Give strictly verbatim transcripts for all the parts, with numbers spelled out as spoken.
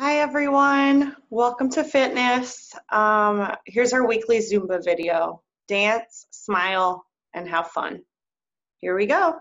Hi everyone, welcome to fitness. Um, here's our weekly Zumba video. Dance, smile, and have fun. Here we go.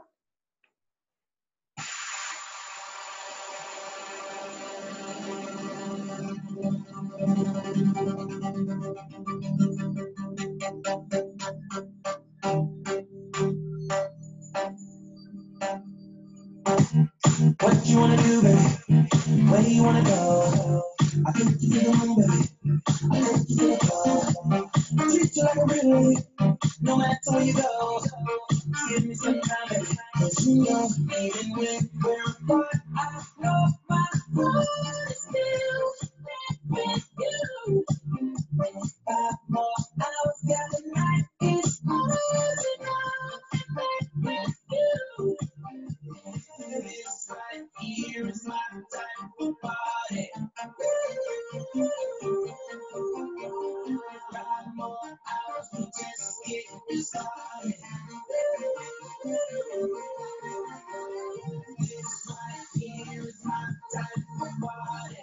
What you wanna do, baby? Where you wanna go? I think you feel the room, baby. I think you feel the flow. Treat you like a real lady, no matter where you go. Give me some time, baby. Cause you know, even when we're apart, I know my heart is still with you. Five more hours, yeah, the night is ours enough with you. This right here is my time for party. Five more hours to just get started. This right here is my time for party.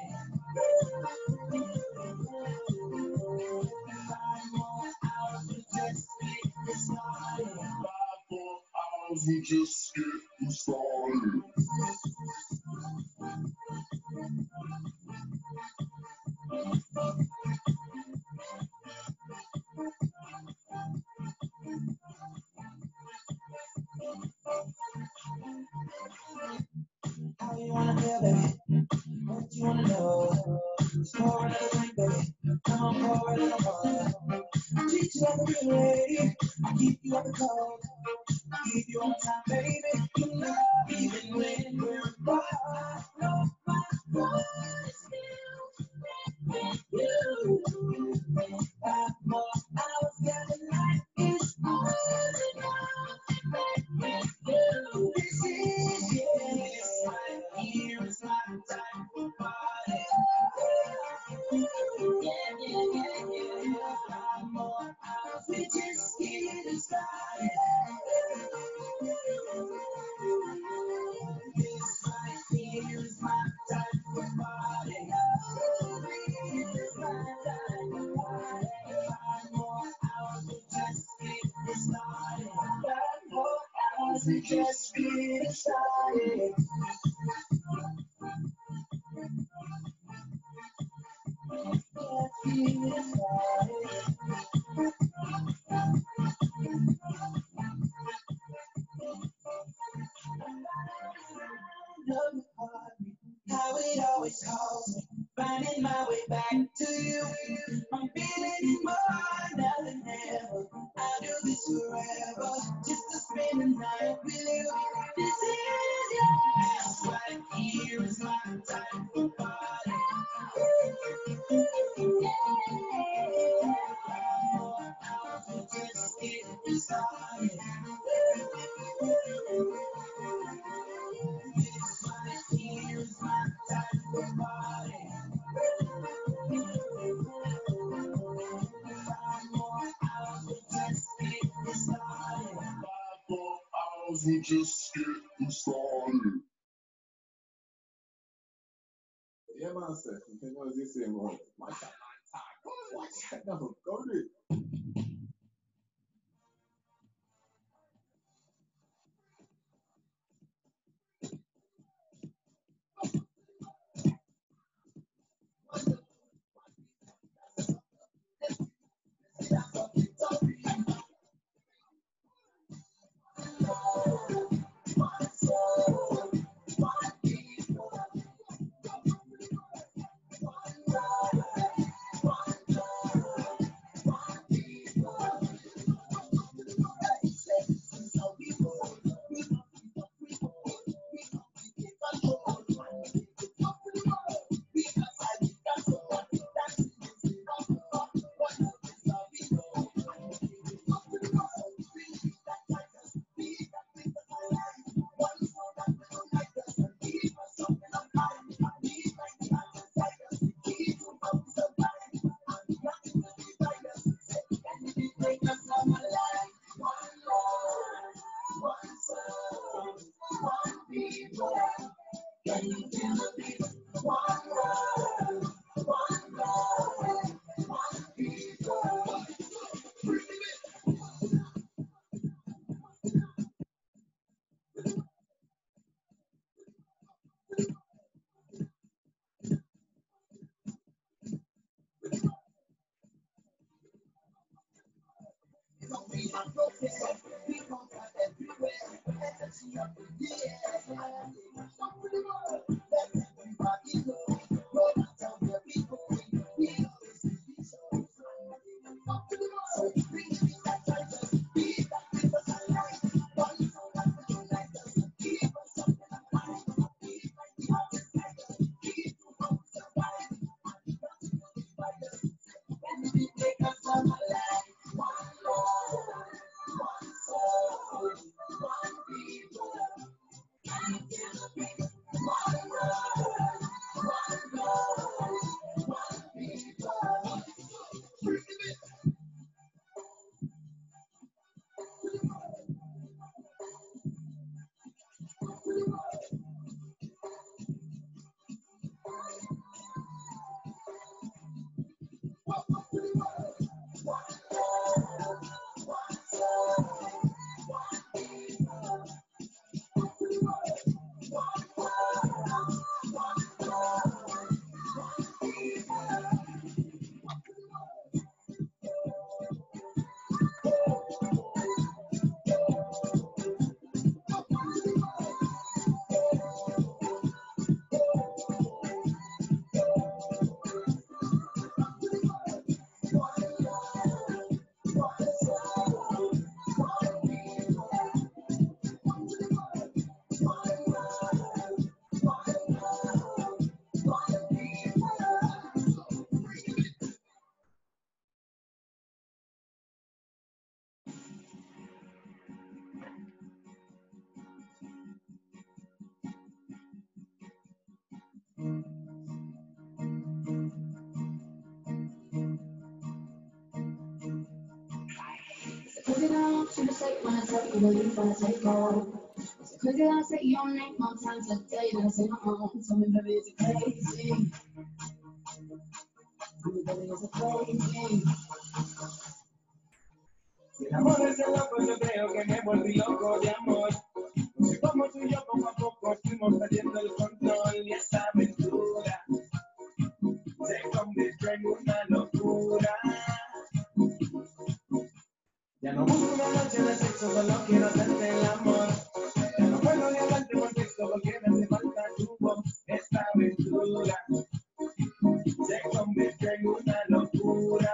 Five more hours to just get started. Five more hours to just get started. How you wanna feel, baby? What you wanna know? Just pour another drink, baby. Come on, pour it in a bottle. Treat you like a real lady. I keep you up the cold. Keep you on time, baby. You know, even when we're apart, I know my heart is still with you. Five more hours, yeah, the night is ours enough with you. This is, yeah, this right here is my time for party. Yeah, yeah, yeah, yeah. Five more hours, we just getting started. This right here is my time for party. This is my time for party. Five more hours, we just getting started. Five more hours, we just getting started. Just getting started. Love your heart, how it always calls me, finding my way back to you. I'm feeling it more now than ever. I'll do this forever, just to spend the night with you. This is yours. This right here is my time for party. Yeah. More hours to just get started. This right here is my time for party. Five more hours to just get started. Five more hours to just get started. Yeah, man, sir. You know, as you say, man, my time, my time. Watch that now. Go to it. Cause it don't should say when I tell you what you wanna take home. Cause it I say your name more times a day than I say my own. Tell me baby is it crazy? Tell me baby is it crazy? Si el amor es el loco, yo creo que me volví loco de amor. No sé cómo tú y yo poco a poco fuimos perdiendo el control y esta aventura se convirtió en una locura. Ya no busco una noche de sexo, solo quiero hacerte el amor. Ya no puedo ni hablarte por texto porque me hace falta tu voz. Esta aventura se convirtió en una locura.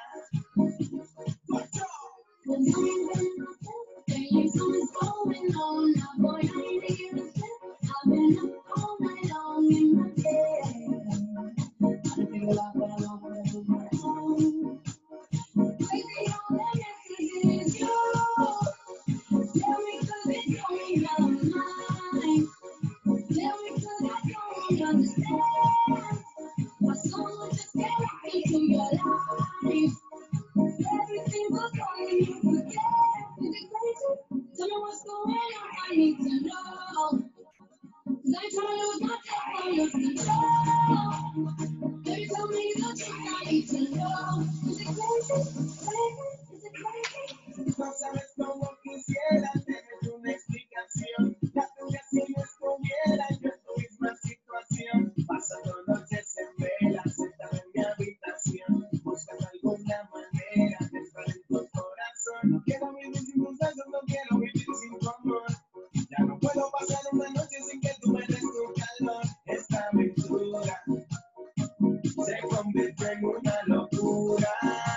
Cause I ain't been nothing, something's going on. Now boy, I ain't even fit. I've been up all night long in my bed. I don't figure out what I want, what I do, what I want. Baby, all that matters is you. Tell me cause it's going on my mind. Tell me cause I don't understand. Why someone just get right into your life. Everything was going you forget. Is it crazy? Tell me what's going on, I need to know. Cause I ain't trying to lose my temper, I lose control. Baby, tell me the truth, I need to know. Is it crazy? Crazy? Is it crazy? No sabes cómo quisiera tener una explicación. La tuya si no estuviera yo en tu misma situación. Pasando noches en vela, sentada en mi habitación, buscando alguna manera de entrar en tu corazón. No quiero vivir sin tus besos, no quiero vivir sin tu amor. Ya no puedo pasar una noche sin que tú me des tu calor. Esta aventura se convirtió en una locura.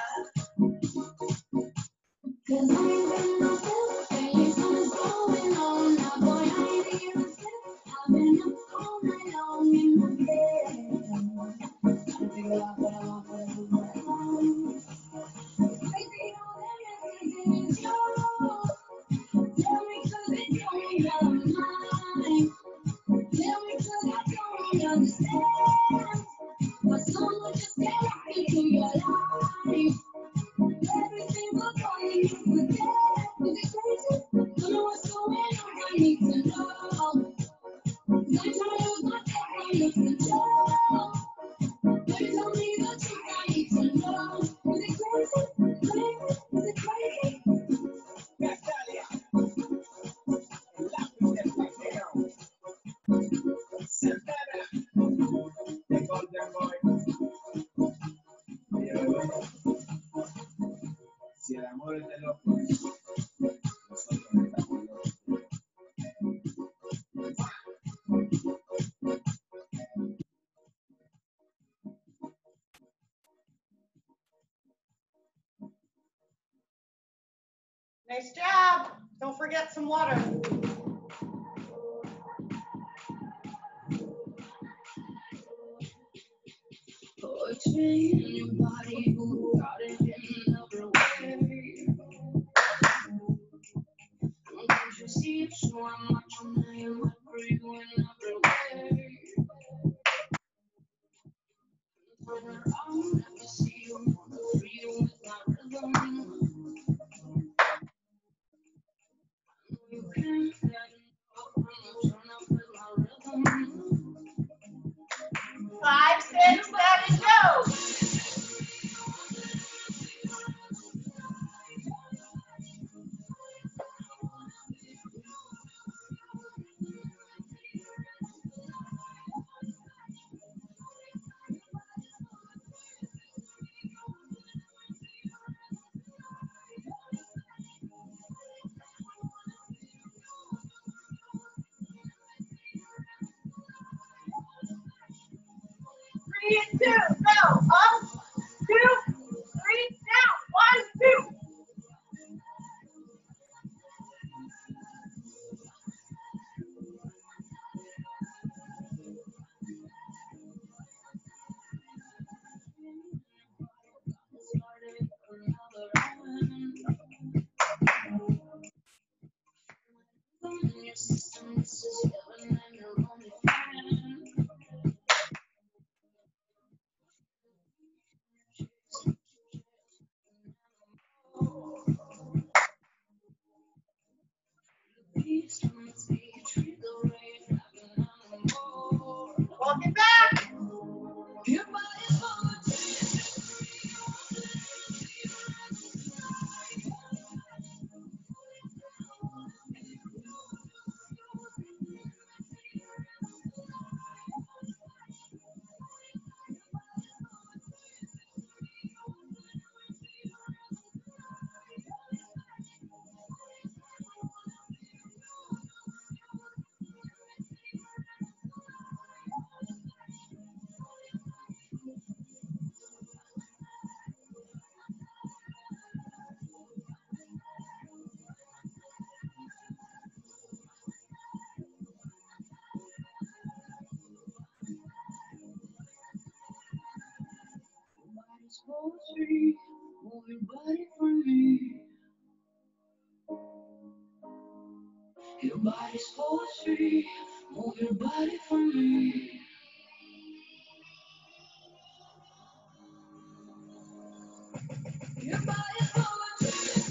Cause I ain't been nothing, something's going on. Now boy, I ain't even fit. I've been up all night long in my bed. Trying to figure out what I want, what I do, what I want. Baby, all that matters is you. Tell me cause it's going on my mind. Tell me cause I don't understand. Why someone just get right into your life. Everything was going you forget. Is it crazy? Don't know what's going on, I need to know. Cause I'm trying to lose my temper, I lose control. Baby, tell me the truth, I need to know. Is it crazy? Crazy? Is it crazy? Natalia, el lápiz del paqueo. Santana, the Golden Boy. Oye, bebé, si el amor es de locos, nosotros estamos locos. Nice job. Don't forget some water. Poetry in your body, who got it in another way. Don't you see it's so much on I am for you in every way. Turn around, let me see you, wanna free you with my rhythm. You can't let it go, I'm gonna turn up with my rhythm. Five, six, seven, go. Three and two, go. Up, two, three, down. One, two. Your system, this is heaven and you're only fan. Peace from its beat, treat the rage, rapping on the more. Walk it back. Your body's forward. Body's poetry, move your body for me. Your body's poetry, move your body for me. Your body's poetry.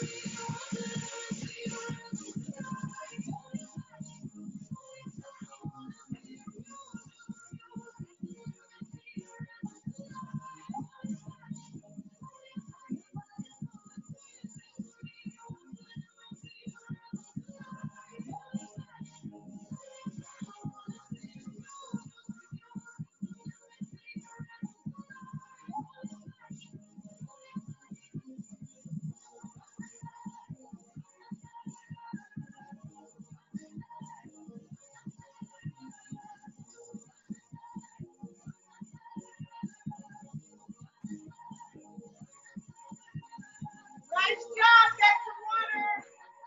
Nice job. Get some water.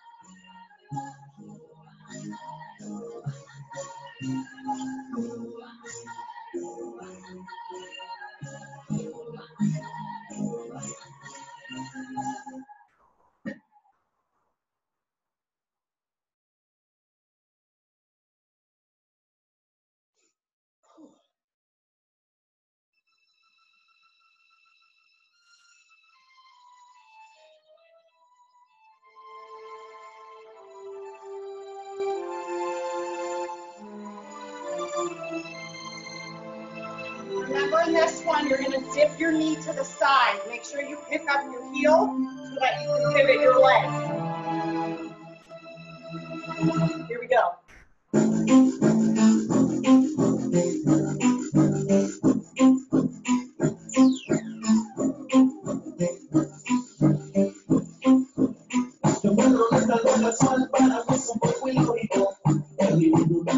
Remember in this one, you're going to dip your knee to the side. Make sure you pick up your heel so that you can pivot your leg. Here we go. Yo encuentro esta luz casual para mí es un poco ilógico. El individuo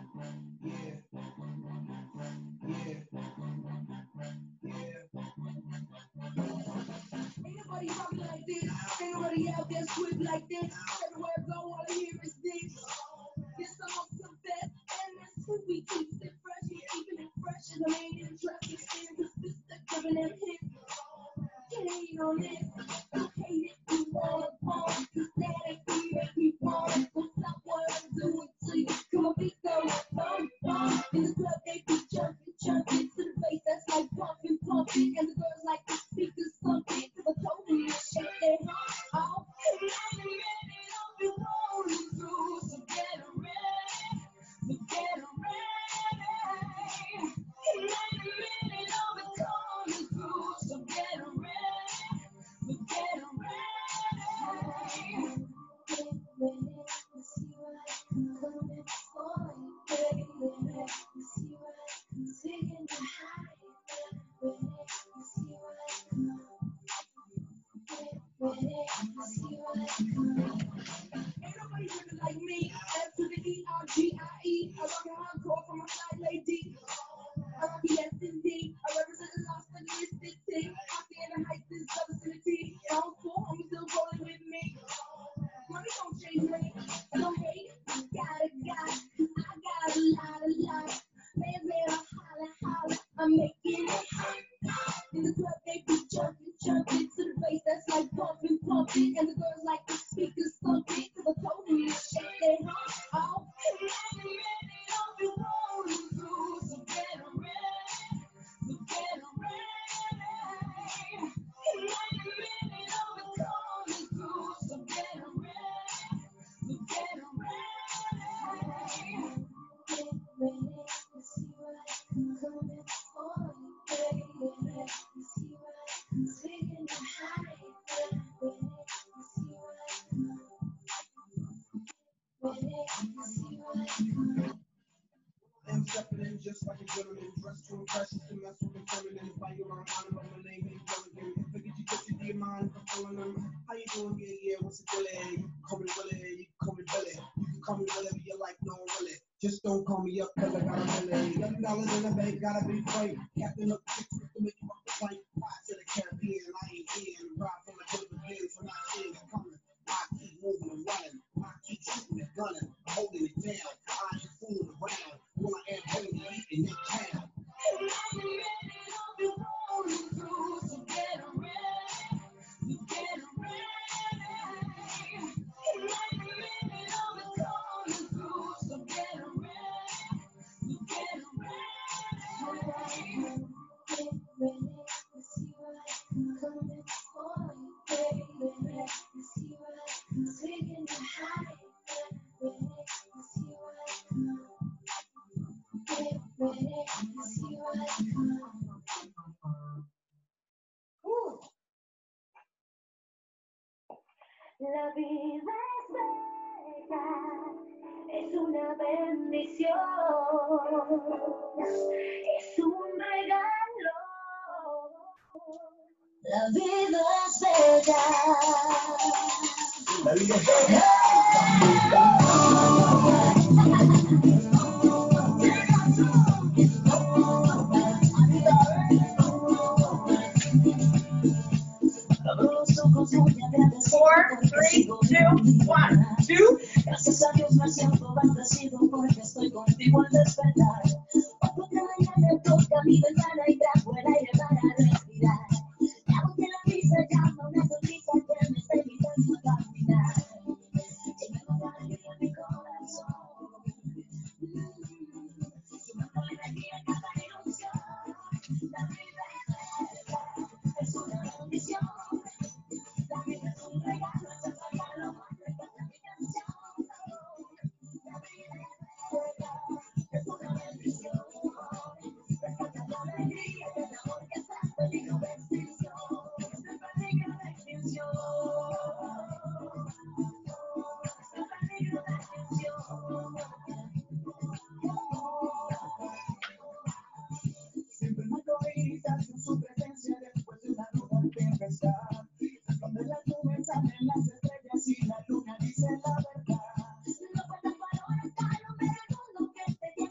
Yeah, yeah, yeah. Ain't nobody rockin' like this. Ain't nobody out there sweet like this. Everywhere I go, all I hear is this. Yes, I'm on some that, and that's who we keep it fresh. We keeping it fresh, and I ain't in traffic. Stand with this, that giving them hits. Can't hate on this. Don't hate it, you wanna pump. Cause that ain't the make me want it. Don't stop what I'm doing to you. Come on, beat go, bum, bum. In the club, they be jumping, jumping to the bass that's like pumping, pumping. And the girls like the speakers thumping. Cause I told them to shake their hump off. And I'm ready, I'll be rolling through. So get ready, so get ready. And I'm ready, I'll be coming through. So get ready, so get ready. Get ready to see what I'm coming for. Get ready to see what I'm taking to hide. Get ready to see what I'm Get ready to see what I'm Ain't nobody living like me. F to the E R G I E. I rock a hardcore for my side lady. I rock the S and D. I represent the lost and listed thing. I stand the heights in the vicinity. And I'm full, I'm still rolling with me. Money don't change me. Don't hate. Got it, got it. I got a lot, a lot. Man, man, holla, holla. I'm making it hot. In the club, they be jumping, jumping to the bass that's like pumping, pumping. And the girls like the speakers thumping. Cause I told them to shake their hump off. And I'm ready, I'll be rolling through. So get ready, so get ready. And I'm ready, I'll be coming through. So get ready, so get ready. Get ready to see what I'm coming for. Get ready to see what I'm taking to hide. Get ready to see what I'm ready to see what I'm I'm stepping in just like a gentleman, dressed to impress, to mess with the feminine. By your own honor, but my name ain't Jelligan. Forget you, get you, do you mind for calling them? How you doing? Yeah, yeah, what's the deal? You can call me Willie, you can call me Billy. You can call me whatever you like, no really. Just don't call me up, cause I got a million. Eleven dollars in the bank, gotta be frank. Captain up six with to make you up the flight. Fly to the Caribbean, I ain't in. Ride from the dividends when I see it coming. I keep moving and running. I keep shooting and gunning. Holding it down. I ain't fooling around. When I am holding it in your town. And I'm ready, I'll be rolling through. So get ready, so get ready. And I'm ready, I'll be coming through. So get ready, so get ready. Get ready to see what I'm coming for. Get ready to see what I'm taking to hide. Get ready to see what I'm Get ready to see what I'm La vida es bella, es una bendición, es un regalo. La vida es bella. La vida es bella. Four, three, two, one, two. Gracias a Dios me siento bendecido porque estoy contigo al despertar. Cuando cada mañana toca mi ventana y trajo el aire para respirar. La voz de la brisa llama una sonrisa que me está invitando a caminar. Llena con alegría mi corazón. Sumando alegría a cada ilusión. La vida es bella, es una bendición. La vida es un regalo, es el regalo más grande de mi canción. La vida es bella, es una bendición. Rescata la alegría y el amor que está en peligro de extinción. Está en peligro de extinción. Está en peligro de extinción. Siempre me arcoíris en su presencia después de una ruda tempestad. Donde las nubes salen las estrellas y la luna dice la verdad. No faltan palabras para el hombre del mundo que te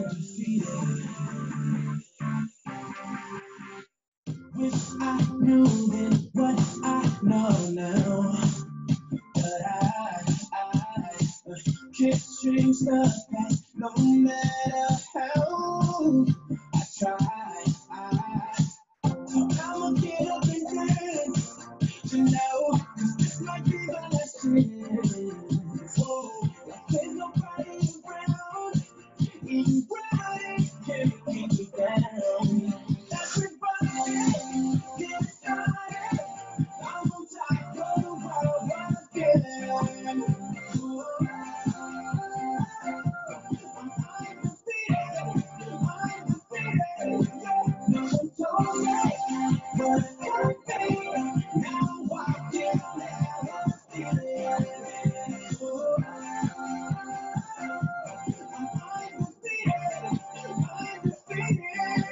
undefeated. Wish I knew then what I know now. But I, I uh, can't change the past no matter how I try. I, so I'ma get up and dance, you know, 'cause this might be the last chance. Oh, like there's nobody around, anybody can keep me down. Everybody get started. I'm on top of the world, I'm feeling. Oh, I'm undefeated, I'm undefeated. No one told me what it could be. Now I can never feel it. Oh, I'm undefeated, undefeated.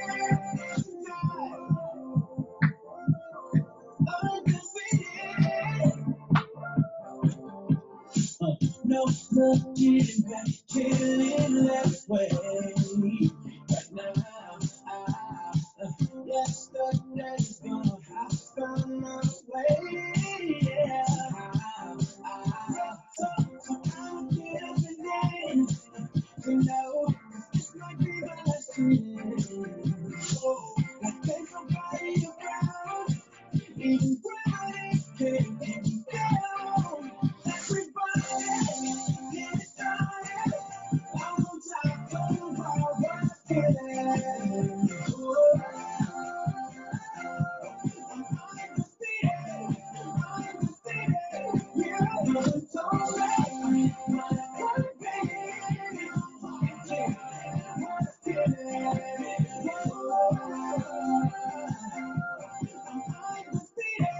Uh, no looking back, killing that way. Right now, I, uh, yesterday's gone. I found my way. Yeah, I, I, so, so I'll get up and dance. You know, this might be the last chance. Oh, like there's nobody around. Anybody can keep you down. Everybody get started. I'm on top of the world, I'm feeling. Oh, I'm undefeated, undefeated. Yeah, I'm undefeated. My heart beating, yeah, I'm feeling. Oh, I'm undefeated.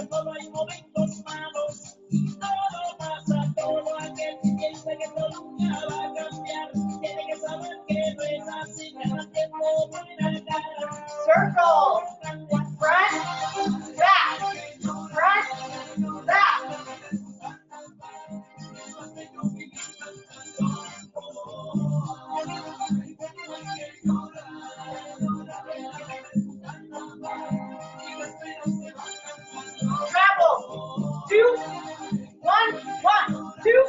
todo hay momentos malos. Todo pasa, todo aquel que piensa que todo nunca va a cambiar. Tiene que saber que no es así, que no tiempo buena cara. Circle. Front, back. Front, back. Travel. Two, one, one, two.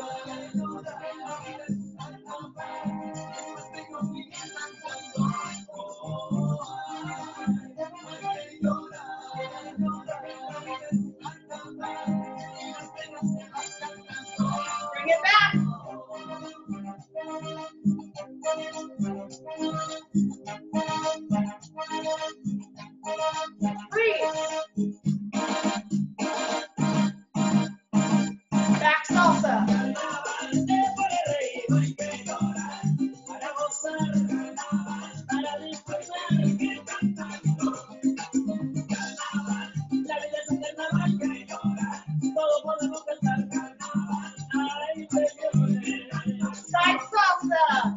Bring it back. Breathe. Back salsa. Side salsa.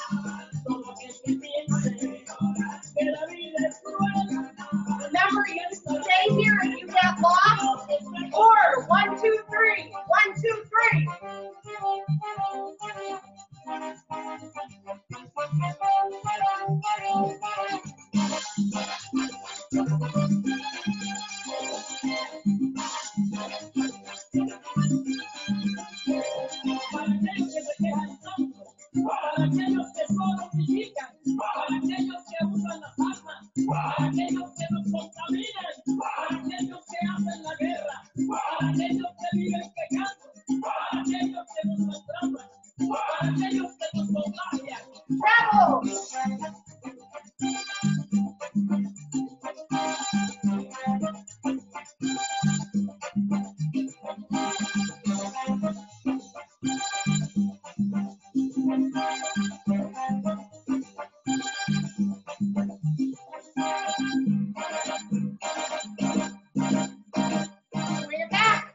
Remember, you stay here if you get lost. Or one, two, three. One, two, three. Para aquellos que solo critican, para aquellos que usan la fama, para aquellos que nos contaminan, para aquellos que hacen la guerra, para aquellos que viven pecando, para aquellos que nos maltratan, para aquellos que nos contagian. Bravo. Bring it back.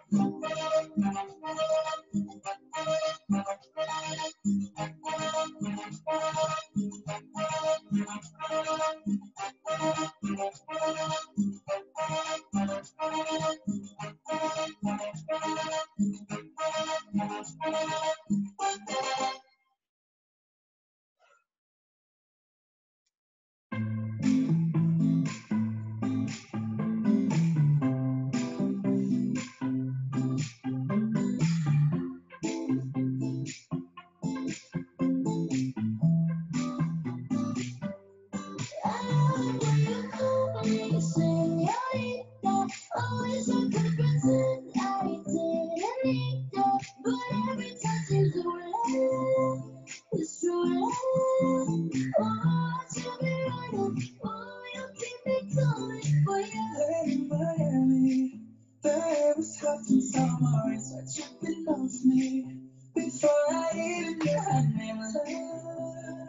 In Miami, there was often summers that jumping off me before I even knew her name. Love.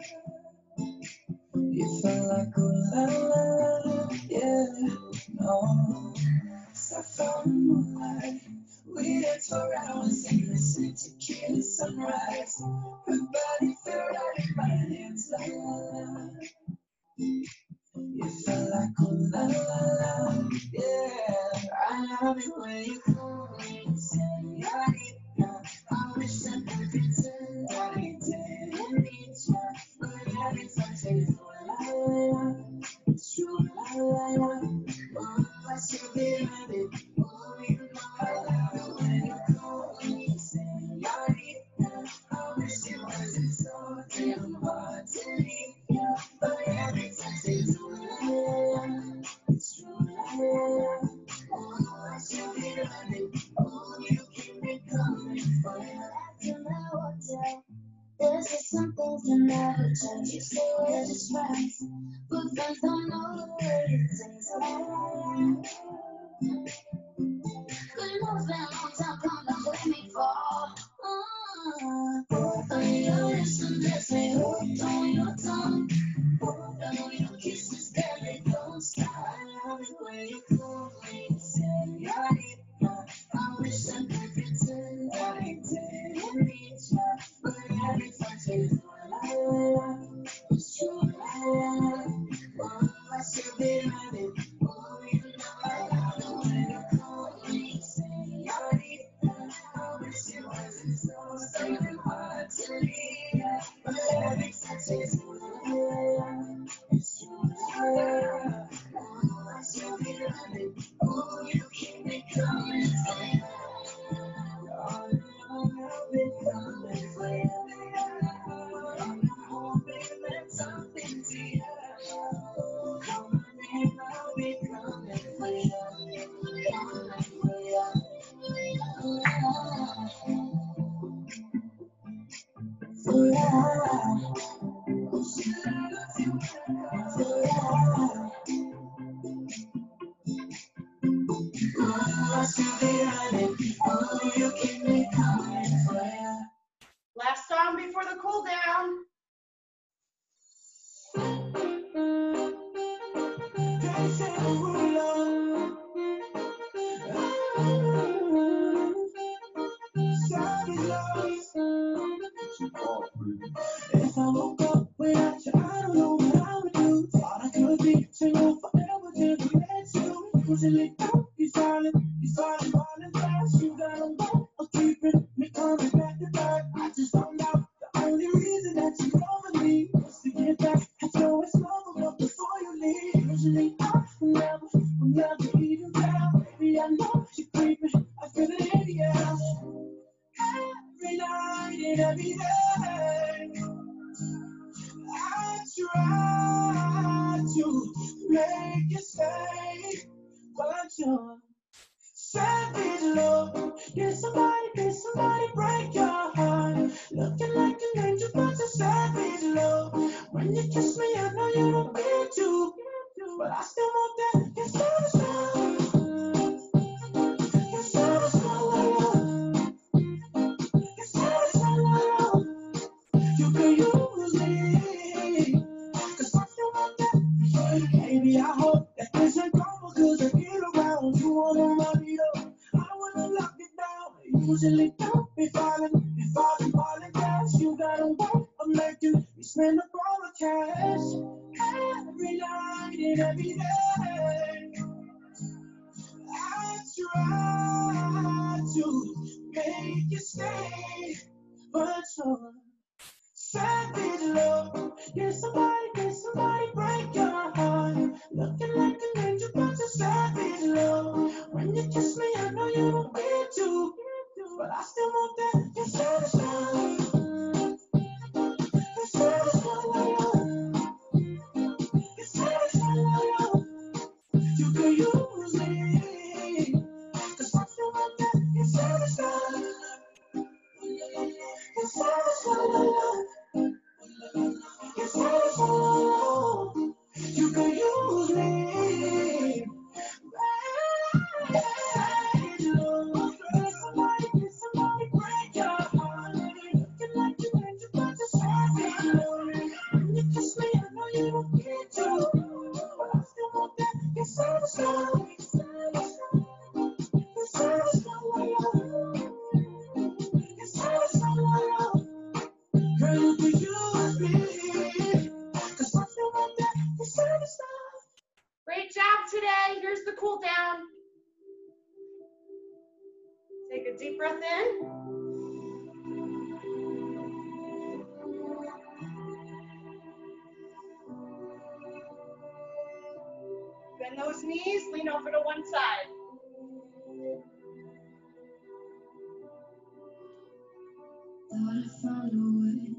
You felt like oh la la la, yeah, no. So I found the moonlight, we danced for hours and listened to kill the sunrise. Her body felt right in my hands, la la la. You felt like oh la la la, yeah. I love it when you call me, señorita. I wish I could pretend I didn't need you, but every time I say la la la, it's true la la la. Oh, I should be ready. Oh, you know I love it when you call me, señorita. I wish it wasn't so damn hard to leave you, but every time I say la la la, it's true la la la. Oh, I should be ready. Oh, you keep me coming for you. After my hotel, there's just some things that never change. You say we're just friends, but friends don't know the way you things are. But you know it's been a long time coming, don't let me fall. Uh, I know there's some that say hooked on your tongue. I know your kisses that they don't stop. I love it when you call me, señorita. still be running. Oh, you know I love it when you call me señorita. I wish it wasn't so, so hard to leave. But every touch is true. It's true. Oh, I still be running. Oh, you keep me coming. Oh, I've been coming for you. I'm hoping that something to you. Come on in, I'll be coming for you. Coming for you. For you. Last song before the cool down. If I woke up without you, I don't know what I would do. Thought I could be single forever till the next you. Usually don't be silent, you started falling fast. You got a way of keeping me coming back to back. I just found out the only reason that you over me was to get back. I know it's over, but before you leave, usually I will never, will never even tell. Baby, I know you're creeping, I feel it in the air. Every night and every day, I try to make you stay, but you're savage love. Can somebody, can somebody break your heart? Looking like an angel, but you're savage love. When you kiss me, I know you don't mean to, but I still want that. You're savage love. You're savage love. You're savage love. You can use me, cause I still want that. Baby, I hope that this ain't karma, cause I get around. You wanna run it up, I wanna lock it down. Usually don't be falling, be falling, falling fast. You got a way of making me spend up all the cash. Every night and every day, I try to make you stay, but you're savage love. Can somebody, can somebody break your heart? Looking like an angel, but you're savage love. When you kiss me, I know you don't mean to, but I still want that. You're savage love. You're savage love. You're savage love. You can use me, cause I still want that. You're savage love. You're savage love. You're savage love. You can use me. Savage love. Can somebody, can somebody break your heart? Looking like you ain't about to savage love. When you kiss me, I know you don't get to, but I still want that. You're savage love. You're savage love. You're savage love. Girl, you can use me, cause I still want that. You're savage love. Great job today. Here's the cool down. Take a deep breath in. Bend those knees, lean over to one side. Thought I found a way.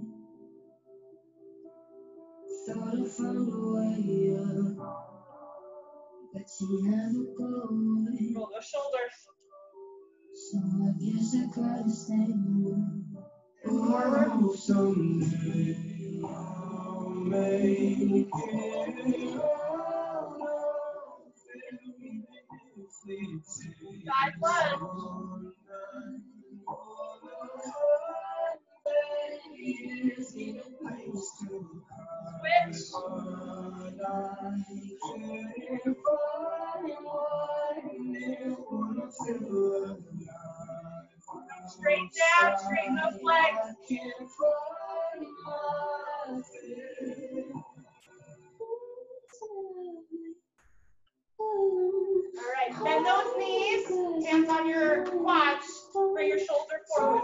Thought I found a way, yeah. But you never go away. Roll those shoulders. So I guess I gotta stay home. Oh, someday I'll make it out of this. Side blood. Switch. Straight down, straighten those legs. Hands on your quads. Bring your shoulder forward.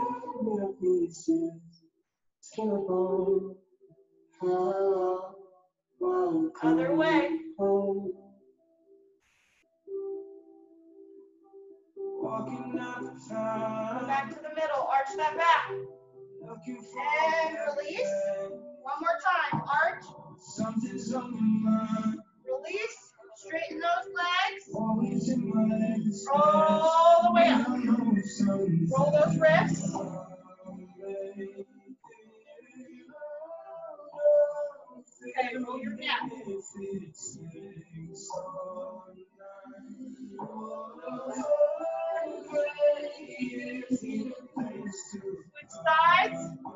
Other way. Come back to the middle. Arch that back. And release. One more time. Arch. Release. Straighten those legs. All the way up. Roll those wrists. Okay, roll your neck. Switch sides.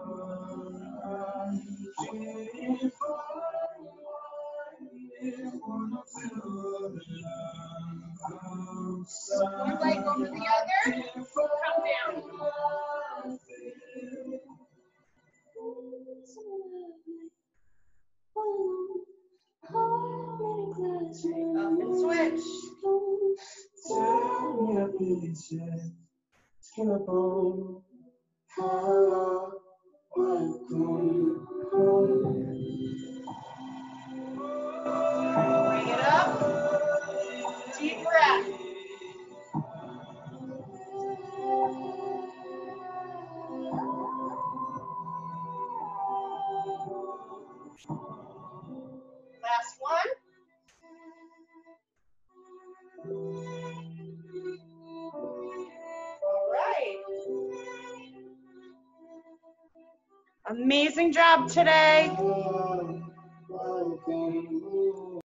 One leg over the other. Come down. Up and switch. Bring it up. Deep breath. Last one. All right. Amazing job today.